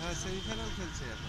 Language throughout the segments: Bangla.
সেমিফাইনাল খেলছে এখন।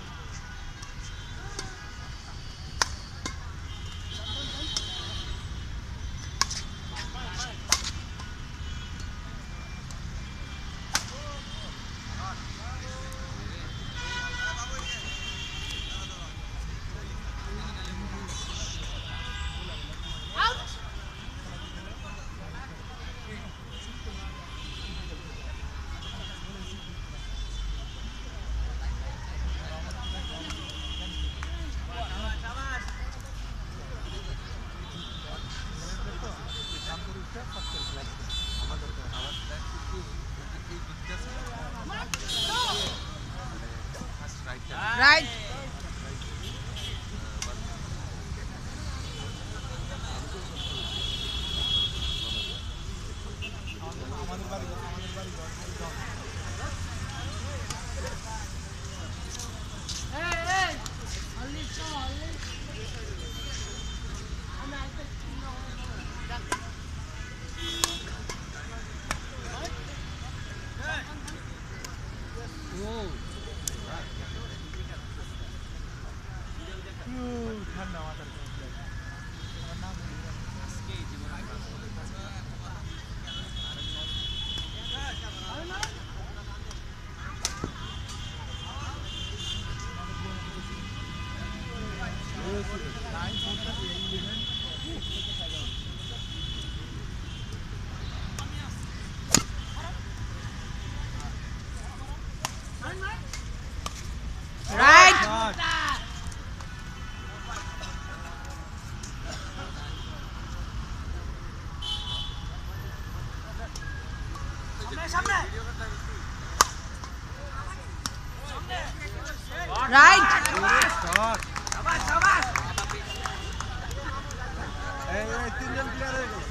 Right. Right. তিনজন প্লেয়ার হয়ে গেল।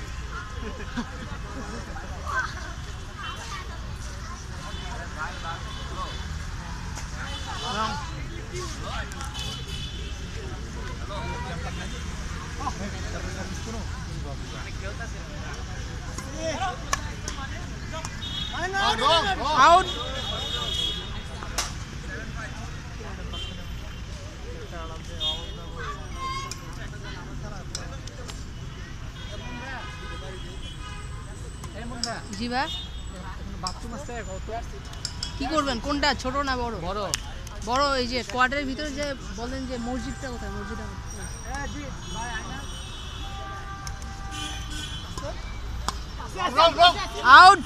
Out. জি ভাই বাথরুম আছে কত কি করবেন কোনটা ছোট না বড় বড় বড় এই যে কোয়ার্টারের ভিতরে যে বলেন যে মসজিদটা কোথায় মসজিদটা হ্যাঁ জি ভাই আয়না আউট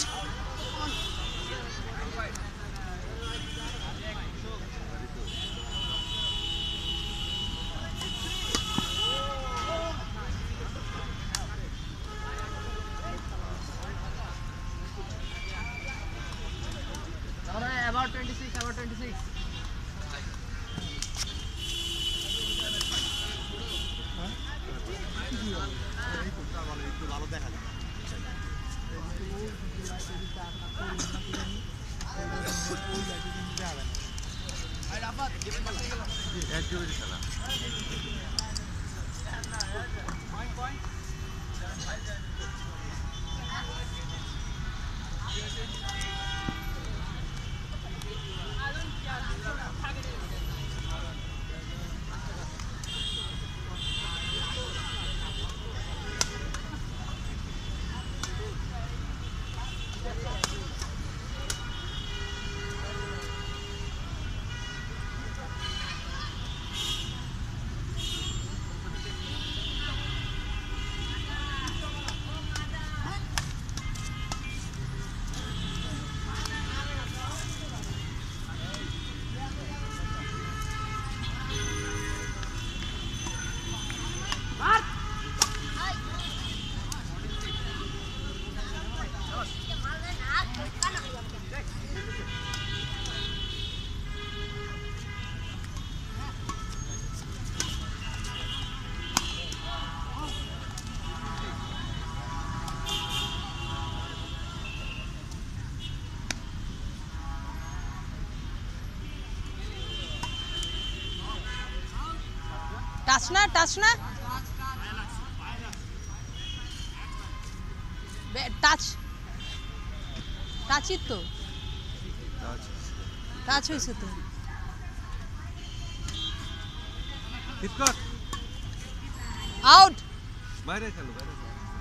about 26 about 26 ভালো দেখা যায়। টাচ না টাচই তো টাচ হয়েছে তো হিট কর আউট বাইরে খেলো বাইরে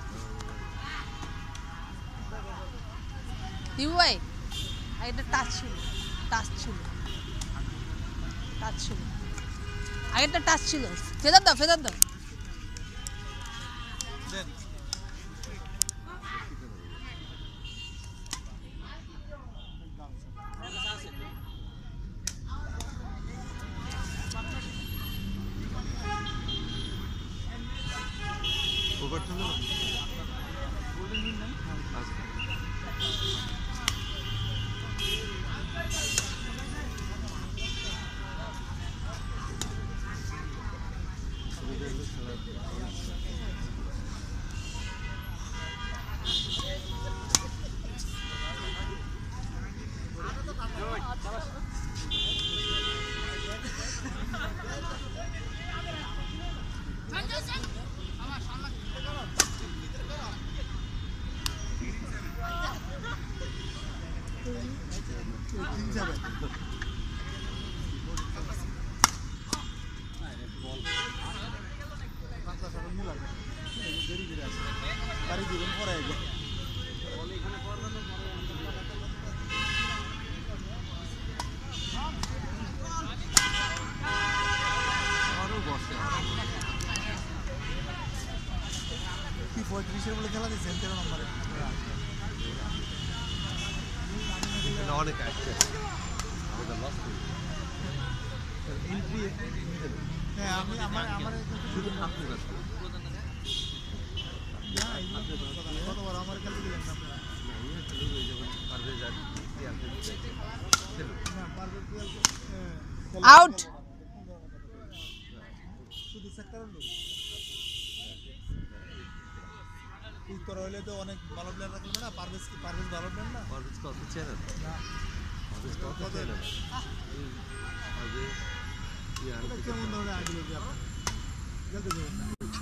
দিবু ভাই আগেটা টাচ ছিল আগেরটা টাচ ছিল ফেদার দাও দেন ওভার চলে না গোল্ডেন হিট নাই আচ্ছা কি 35 বলে খেলা দিচ্ছেন 13 নম্বরে এখানে অনেক আছে আমাদের লস এন্ট্রি হ্যাঁ আমি আমার শুধু আপনি বাস কতবার আমার খেলতে দিলেন না আপনারা না ইয়ে খেলে হয়ে যাবে পারবে জানি কি আছে খেলো না পারবে আউট শুধু সেক্টর লোক উত্তর হইলে তো অনেক ভালো প্লেয়ার রাখবে না পারভেজ ভালো প্লেয়ার না পারবে কত চ্যানেল না পারবে কত চ্যানেল পারবে কেমন ধরনের আইডিয়া আপনি খেলতে যাবেন না